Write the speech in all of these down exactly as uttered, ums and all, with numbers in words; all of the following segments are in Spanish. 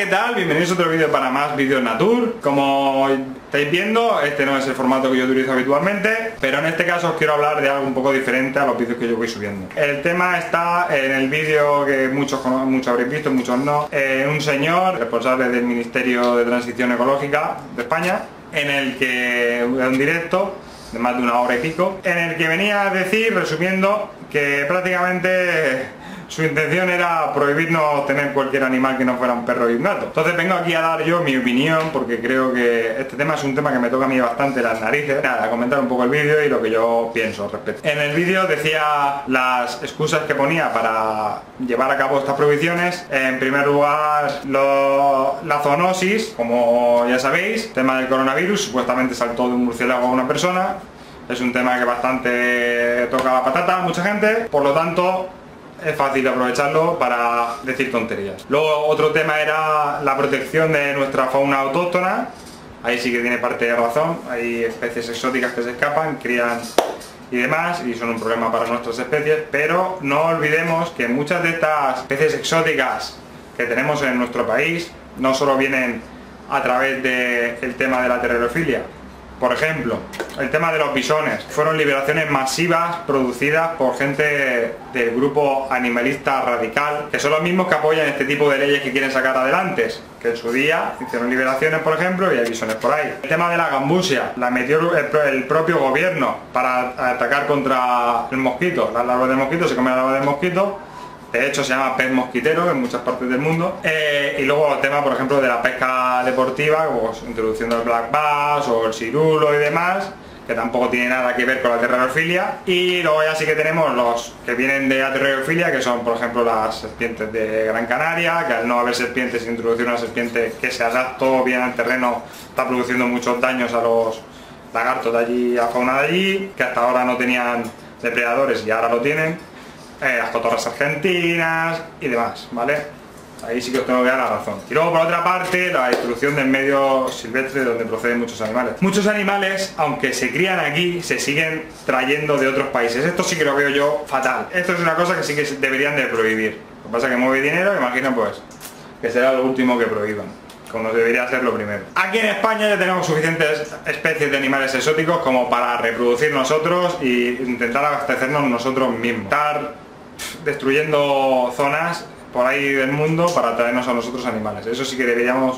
¿qué tal? Bienvenidos a otro vídeo para más vídeos Natur. Como estáis viendo, este no es el formato que yo utilizo habitualmente, pero en este caso os quiero hablar de algo un poco diferente a los vídeos que yo voy subiendo. El tema está en el vídeo que muchos, muchos habréis visto, muchos no, eh, un señor responsable del Ministerio de Transición Ecológica de España, en el que era un directo de más de una hora y pico, en el que venía a decir, resumiendo, que prácticamente su intención era prohibirnos tener cualquier animal que no fuera un perro y un gato. Entonces vengo aquí a dar yo mi opinión, porque creo que este tema es un tema que me toca a mí bastante las narices. Nada, a comentar un poco el vídeo y lo que yo pienso al respecto. En el vídeo decía las excusas que ponía para llevar a cabo estas prohibiciones. En primer lugar, lo, la zoonosis, como ya sabéis, tema del coronavirus, supuestamente saltó de un murciélago a una persona. Es un tema que bastante toca la patata a mucha gente, por lo tanto es fácil aprovecharlo para decir tonterías. Luego otro tema era la protección de nuestra fauna autóctona. Ahí sí que tiene parte de razón. Hay especies exóticas que se escapan, crían y demás, y son un problema para nuestras especies, pero no olvidemos que muchas de estas especies exóticas que tenemos en nuestro país no solo vienen a través del tema de la terrerofilia. Por ejemplo, el tema de los bisones. Fueron liberaciones masivas producidas por gente del grupo animalista radical, que son los mismos que apoyan este tipo de leyes que quieren sacar adelante, que en su día hicieron liberaciones, por ejemplo, y hay bisones por ahí. El tema de la gambusia, la metió el propio gobierno para atacar contra el mosquito. Las larvas de mosquito, se comen las larvas de mosquito. De hecho se llama pez mosquitero en muchas partes del mundo. Eh, y luego el tema, por ejemplo, de la pesca deportiva, pues, introduciendo el black bass o el cirulo y demás, que tampoco tiene nada que ver con la terrerofilia. Y luego ya sí que tenemos los que vienen de la terrerofilia, que son, por ejemplo, las serpientes de Gran Canaria, que al no haber serpientes, introducir una serpiente que se adaptó bien al terreno, está produciendo muchos daños a los lagartos de allí, a la fauna de allí, que hasta ahora no tenían depredadores y ahora lo tienen. Eh, las cotorras argentinas y demás, ¿vale? Ahí sí que os tengo que dar la razón. Y luego, por otra parte, la destrucción del medio silvestre de donde proceden muchos animales. Muchos animales, aunque se crían aquí, se siguen trayendo de otros países. Esto sí que lo veo yo fatal. Esto es una cosa que sí que deberían de prohibir. Lo que pasa es que mueve dinero, imagino pues que será lo último que prohíban, como debería ser lo primero. Aquí en España ya tenemos suficientes especies de animales exóticos como para reproducir nosotros e intentar abastecernos nosotros mismos. Estar destruyendo zonas por ahí del mundo para traernos a nosotros animales. Eso sí que deberíamos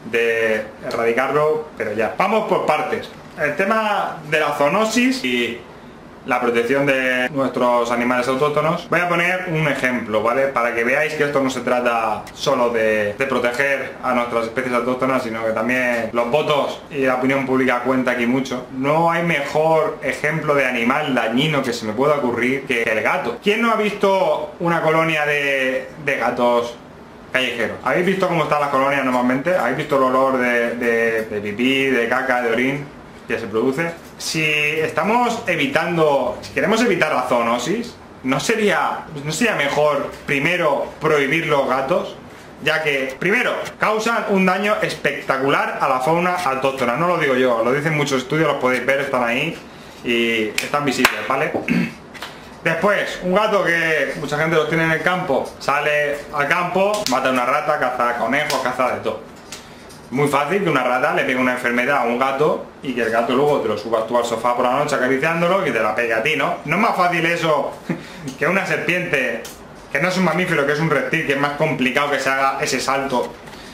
de erradicarlo, pero ya. Vamos por partes. El tema de la zoonosis y la protección de nuestros animales autóctonos. Voy a poner un ejemplo, ¿vale? Para que veáis que esto no se trata solo de, de proteger a nuestras especies autóctonas, sino que también los votos y la opinión pública cuenta aquí mucho. No hay mejor ejemplo de animal dañino que se me pueda ocurrir que el gato. ¿Quién no ha visto una colonia de, de gatos callejeros? ¿Habéis visto cómo están las colonias normalmente? ¿Habéis visto el olor de, de, de pipí, de caca, de orín que se produce? Si estamos evitando, si queremos evitar la zoonosis, ¿no sería, no sería mejor primero prohibir los gatos? Ya que, primero, causan un daño espectacular a la fauna autóctona. No lo digo yo, lo dicen muchos estudios, los podéis ver, están ahí y están visibles, ¿vale? Después, un gato que mucha gente los tiene en el campo, sale al campo, mata una rata, caza conejos, caza de todo. Muy fácil que una rata le pegue una enfermedad a un gato y que el gato luego te lo subas tú al sofá por la noche acariciándolo y te la pegue a ti, ¿no? No es más fácil eso que una serpiente, que no es un mamífero, que es un reptil, que es más complicado que se haga ese salto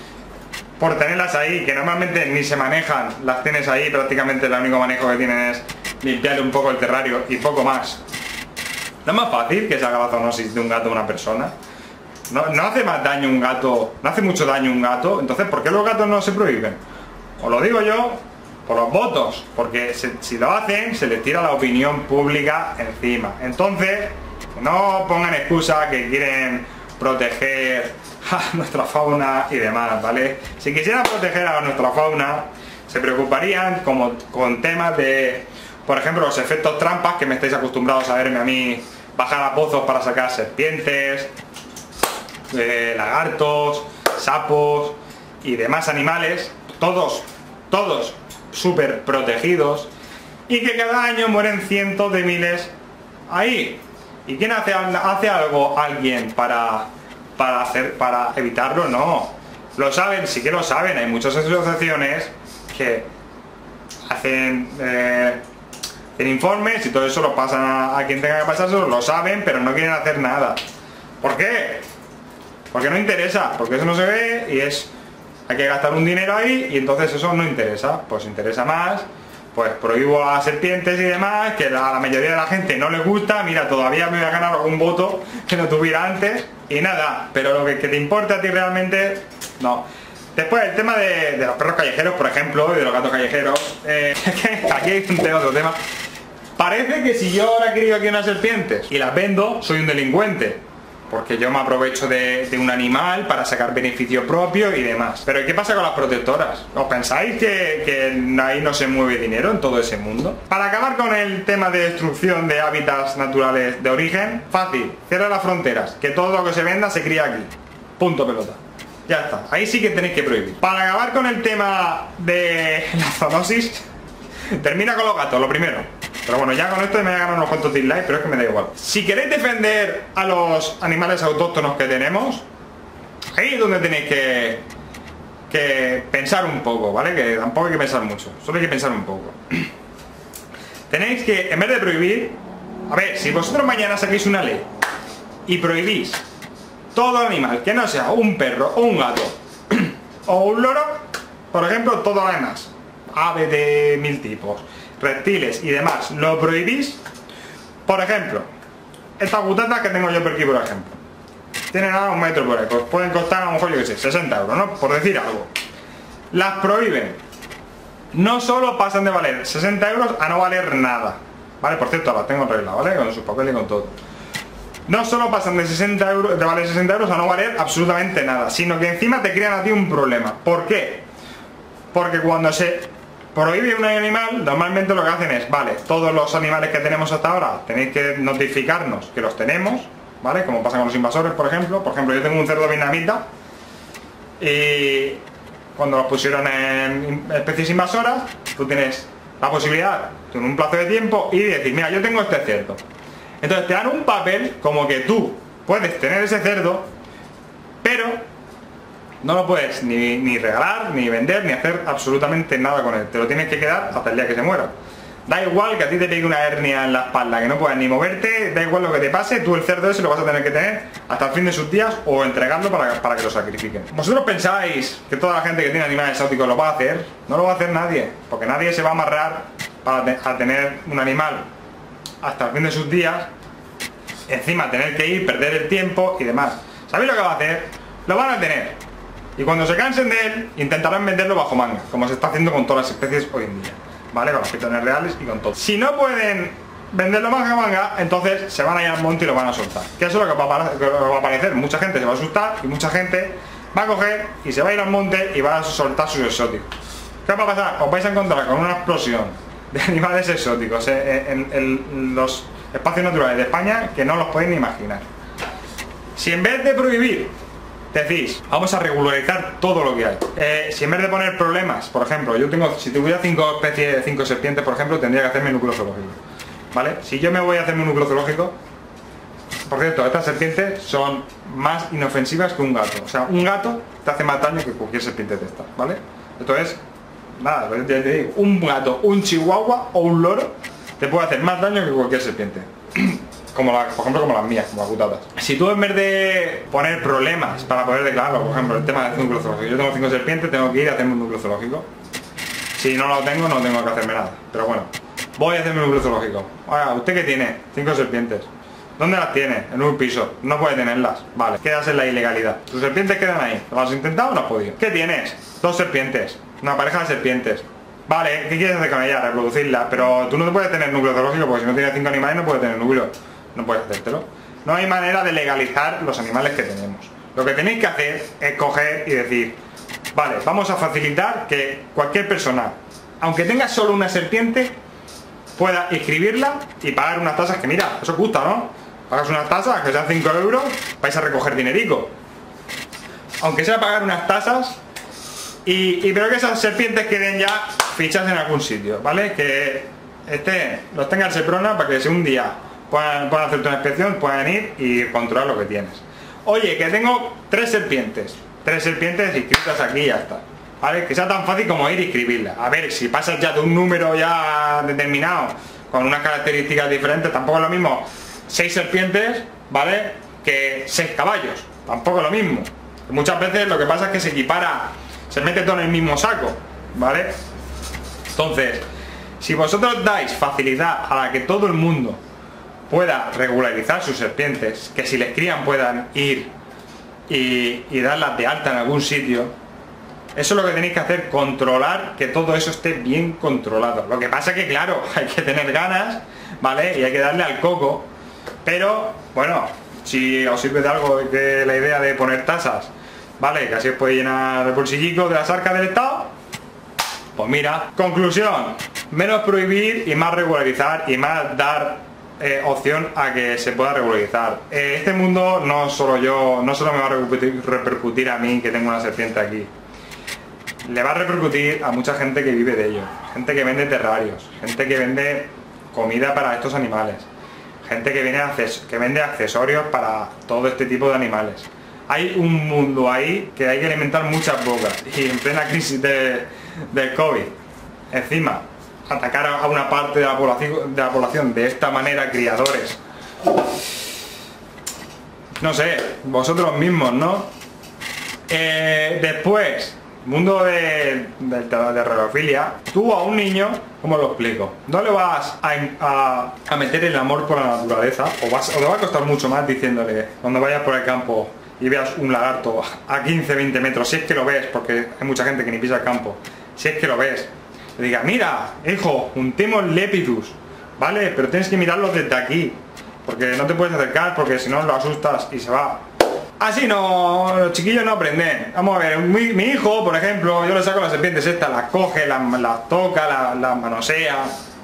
por tenerlas ahí, que normalmente ni se manejan, las tienes ahí, prácticamente el único manejo que tienen es limpiarle un poco el terrario y poco más. ¿No es más fácil que se haga la zoonosis de un gato a una persona? No, no hace más daño un gato, no hace mucho daño un gato, entonces ¿por qué los gatos no se prohíben? Os lo digo yo, por los votos, porque se, si lo hacen se les tira la opinión pública encima. Entonces, no pongan excusa que quieren proteger a nuestra fauna y demás, ¿vale? Si quisieran proteger a nuestra fauna, se preocuparían como, con temas de, por ejemplo, los efectos trampas, que me estáis acostumbrados a verme a mí bajar a pozos para sacar serpientes, Eh, lagartos, sapos y demás animales, todos, todos súper protegidos, y que cada año mueren cientos de miles ahí. ¿Y quién hace, hace algo alguien para, para, hacer, para evitarlo? No. Lo saben, sí que lo saben, hay muchas asociaciones que hacen, eh, hacen informes y todo eso lo pasan a, a quien tenga que pasárselo, lo saben, pero no quieren hacer nada. ¿Por qué? Porque no interesa, porque eso no se ve y es... hay que gastar un dinero ahí y entonces eso no interesa. Pues interesa más, pues prohíbo a las serpientes y demás, que a la mayoría de la gente no les gusta. Mira, todavía me voy a ganar algún voto que no tuviera antes y nada, pero lo que, que te importa a ti realmente, no. Después el tema de, de los perros callejeros, por ejemplo, y de los gatos callejeros, eh, aquí hay un tema, otro tema. Parece que si yo ahora crío aquí unas serpientes y las vendo, soy un delincuente, porque yo me aprovecho de, de un animal para sacar beneficio propio y demás. Pero ¿qué pasa con las protectoras? ¿Os pensáis que, que ahí no se mueve dinero en todo ese mundo? Para acabar con el tema de destrucción de hábitats naturales de origen, fácil, cierra las fronteras, que todo lo que se venda se cría aquí. Punto pelota. Ya está, ahí sí que tenéis que prohibir. Para acabar con el tema de la zoonosis, termina con los gatos, lo primero. Pero bueno, ya con esto me voy a ganar unos cuantos dislikes, pero es que me da igual. Si queréis defender a los animales autóctonos que tenemos, ahí es donde tenéis que, que pensar un poco, ¿vale? Que tampoco hay que pensar mucho, solo hay que pensar un poco. Tenéis que, en vez de prohibir, a ver, si vosotros mañana saquéis una ley y prohibís todo animal que no sea un perro o un gato o un loro, por ejemplo, todo lo demás, aves de mil tipos, reptiles y demás, lo prohibís. Por ejemplo, estas butatas que tengo yo por aquí, por ejemplo, tienen a un metro por ahí, pues pueden costar a lo mejor, yo que sé, sesenta euros, ¿no? Por decir algo. Las prohíben. No solo pasan de valer sesenta euros a no valer nada, ¿vale? Por cierto, las tengo arregladas, ¿vale? Con sus papeles y con todo. No solo pasan de sesenta euros, de valer sesenta euros a no valer absolutamente nada, sino que encima te crean a ti un problema. ¿Por qué? Porque cuando se prohíbe un animal, normalmente lo que hacen es, vale, todos los animales que tenemos hasta ahora tenéis que notificarnos que los tenemos, ¿vale? Como pasa con los invasores, por ejemplo. Por ejemplo, yo tengo un cerdo vietnamita y cuando los pusieron en especies invasoras, tú tienes la posibilidad, en un plazo de tiempo, y decir, mira, yo tengo este cerdo. Entonces te dan un papel como que tú puedes tener ese cerdo, pero no lo puedes ni, ni regalar, ni vender, ni hacer absolutamente nada con él. Te lo tienes que quedar hasta el día que se muera. Da igual que a ti te pegue una hernia en la espalda, que no puedas ni moverte, da igual lo que te pase, tú el cerdo ese lo vas a tener que tener hasta el fin de sus días o entregarlo para, para que lo sacrifiquen. ¿Vosotros pensáis que toda la gente que tiene animales exóticos lo va a hacer? No lo va a hacer nadie, porque nadie se va a amarrar para te, a tener un animal hasta el fin de sus días, encima tener que ir, perder el tiempo y demás. ¿Sabéis lo que va a hacer? Lo van a tener. Y cuando se cansen de él, intentarán venderlo bajo manga, como se está haciendo con todas las especies hoy en día, ¿vale? Con los pitones reales y con todo. Si no pueden venderlo bajo manga, entonces se van a ir al monte y lo van a soltar. Que eso es lo que va a, que va a aparecer. Mucha gente se va a asustar y mucha gente va a coger y se va a ir al monte y va a soltar sus exóticos. ¿Qué va a pasar? Os vais a encontrar con una explosión de animales exóticos en, en, en los espacios naturales de España que no los podéis ni imaginar. Si en vez de prohibir decís, vamos a regularizar todo lo que hay, eh, si en vez de poner problemas, por ejemplo, yo tengo, si tuviera cinco especies, cinco serpientes, por ejemplo, tendría que hacerme núcleo zoológico, ¿vale? Si yo me voy a hacerme un núcleo zoológico, por cierto, estas serpientes son más inofensivas que un gato. O sea, un gato te hace más daño que cualquier serpiente de estas, ¿vale? Entonces, nada, ya te digo, un gato, un chihuahua o un loro te puede hacer más daño que cualquier serpiente. Como la, por ejemplo, como las mías, como las putadas. Si tú en vez de poner problemas para poder declararlo, por ejemplo, el tema del núcleo zoológico, yo tengo cinco serpientes, tengo que ir a hacerme un núcleo zoológico. Si no lo tengo, no tengo que hacerme nada. Pero bueno, voy a hacerme un núcleo zoológico. Oiga, ¿usted qué tiene? Cinco serpientes. ¿Dónde las tiene? En un piso. No puede tenerlas. Vale, quedas en la ilegalidad. Tus serpientes quedan ahí. ¿Lo has intentado o no has podido? ¿Qué tienes? Dos serpientes. Una pareja de serpientes. Vale, ¿qué quieres hacer con ellas? Reproducirlas. Pero tú no te puedes tener núcleo zoológico porque si no tienes cinco animales no puedes tener núcleo. No puedes hacértelo. No hay manera de legalizar los animales que tenemos. Lo que tenéis que hacer es coger y decir, vale, vamos a facilitar que cualquier persona, aunque tenga solo una serpiente, pueda inscribirla y pagar unas tasas que, mira, eso gusta, ¿no? Pagas unas tasas que sean cinco euros, vais a recoger dinerico. Aunque sea pagar unas tasas y, y pero que esas serpientes queden ya fichas en algún sitio, ¿vale? Que este, los tenga el Seprona para que si un día puedan, puedan hacerte una inspección, puedan ir y controlar lo que tienes. Oye, que tengo tres serpientes. tres serpientes inscritas aquí y ya está. ¿Vale? Que sea tan fácil como ir y escribirla. A ver, si pasas ya de un número ya determinado, con unas características diferentes, tampoco es lo mismo seis serpientes, ¿vale? Que seis caballos. Tampoco es lo mismo. Muchas veces lo que pasa es que se equipara, se mete todo en el mismo saco, ¿vale? Entonces, si vosotros dais facilidad a la que todo el mundo pueda regularizar sus serpientes, que si les crían puedan ir y, y darlas de alta en algún sitio, eso es lo que tenéis que hacer, controlar que todo eso esté bien controlado. Lo que pasa es que, claro, hay que tener ganas, ¿vale? Y hay que darle al coco. Pero, bueno, si os sirve de algo que la idea de poner tasas, ¿vale? Que así os puede llenar el bolsillico de las arcas del Estado. Pues mira, conclusión, menos prohibir y más regularizar y más dar eh, opción a que se pueda regularizar. Eh, este mundo no solo yo, no solo me va a repercutir, repercutir a mí que tengo una serpiente aquí. Le va a repercutir a mucha gente que vive de ello, gente que vende terrarios, gente que vende comida para estos animales, gente que, viene que vende accesorios para todo este tipo de animales. Hay un mundo ahí que hay que alimentar muchas bocas y en plena crisis de, del COVID, encima, atacar a una parte de la población de, la población de esta manera, criadores. No sé, vosotros mismos, ¿no? Eh, después... Mundo de, de, de terrorofilia. Tú a un niño, ¿cómo lo explico? No le vas a, a, a meter el amor por la naturaleza, o, vas, o le va a costar mucho más diciéndole, cuando vayas por el campo y veas un lagarto a quince a veinte metros, si es que lo ves, porque hay mucha gente que ni pisa el campo, si es que lo ves, le diga, mira, hijo, un Timor lepidus, ¿vale? Pero tienes que mirarlo desde aquí, porque no te puedes acercar, porque si no lo asustas y se va. Así no, los chiquillos no aprenden. Vamos a ver, mi, mi hijo, por ejemplo, yo le saco las serpientes estas, las coge, las, las toca, las, las manosea.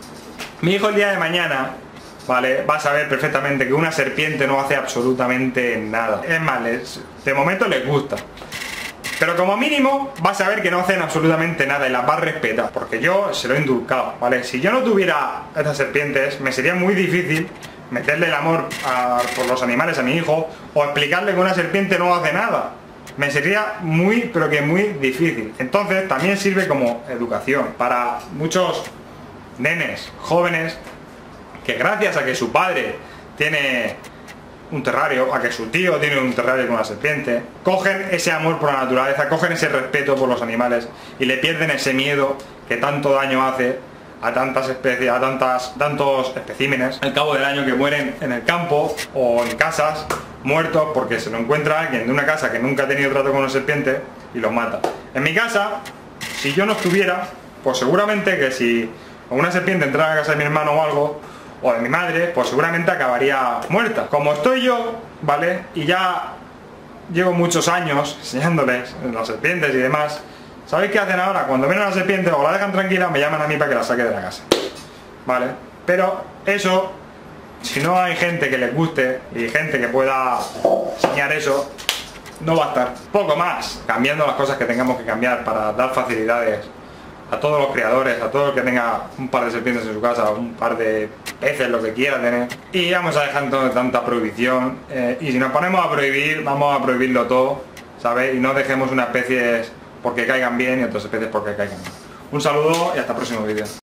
Mi hijo el día de mañana, ¿vale? Va a saber perfectamente que una serpiente no hace absolutamente nada. Es más, les, de momento les gusta. Pero como mínimo va a saber que no hacen absolutamente nada y las va a respetar, porque yo se lo he indulcado, ¿vale? Si yo no tuviera estas serpientes, me sería muy difícil meterle el amor a, por los animales a mi hijo o explicarle que una serpiente no hace nada. Me sería muy, pero que muy difícil. Entonces también sirve como educación para muchos nenes, jóvenes, que gracias a que su padre tiene un terrario, a que su tío tiene un terrario con una serpiente, cogen ese amor por la naturaleza, cogen ese respeto por los animales y le pierden ese miedo que tanto daño hace a tantas especies, a tantas, tantos especímenes al cabo del año que mueren en el campo o en casas, muertos porque se lo encuentra alguien de una casa que nunca ha tenido trato con una serpiente y los mata. En mi casa, si yo no estuviera, pues seguramente que si una serpiente entrara a casa de mi hermano o algo, o de mi madre, pues seguramente acabaría muerta. Como estoy yo, ¿vale? Y ya llevo muchos años enseñándoles las serpientes y demás. ¿Sabéis qué hacen ahora? Cuando ven a la serpiente o la dejan tranquila, me llaman a mí para que la saque de la casa. ¿Vale? Pero eso, si no hay gente que les guste y gente que pueda enseñar eso, no va a estar. Poco más, cambiando las cosas que tengamos que cambiar para dar facilidades a todos los criadores, a todo el que tenga un par de serpientes en su casa, un par de peces, lo que quiera tener. Y vamos a dejar de tanta prohibición. Eh, y si nos ponemos a prohibir, vamos a prohibirlo todo, ¿sabes? Y no dejemos unas especies porque caigan bien y otras especies porque caigan mal. Un saludo y hasta el próximo vídeo.